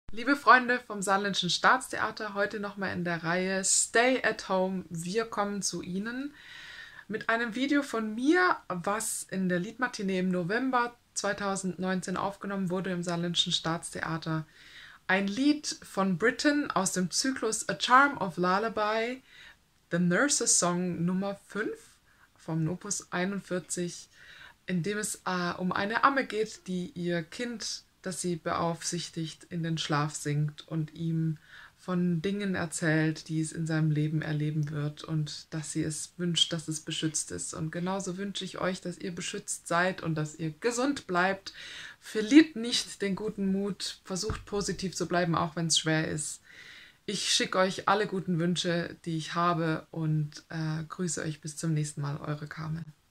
Liebe Freunde vom Saarländischen Staatstheater, heute nochmal in der Reihe Stay at Home. Wir kommen zu Ihnen mit einem Video von mir, was in der Liedmatinee im November 2019 aufgenommen wurde im Saarländischen Staatstheater. Ein Lied von Britten aus dem Zyklus A Charm of Lullaby, The Nurse's Song Nummer 5 vom Opus 41, in dem es um eine Amme geht, die ihr Kind, das sie beaufsichtigt, in den Schlaf singt und ihm von Dingen erzählt, die es in seinem Leben erleben wird und dass sie es wünscht, dass es beschützt ist. Und genauso wünsche ich euch, dass ihr beschützt seid und dass ihr gesund bleibt. Verliert nicht den guten Mut, versucht positiv zu bleiben, auch wenn es schwer ist. Ich schicke euch alle guten Wünsche, die ich habe und grüße euch bis zum nächsten Mal, eure Carmen.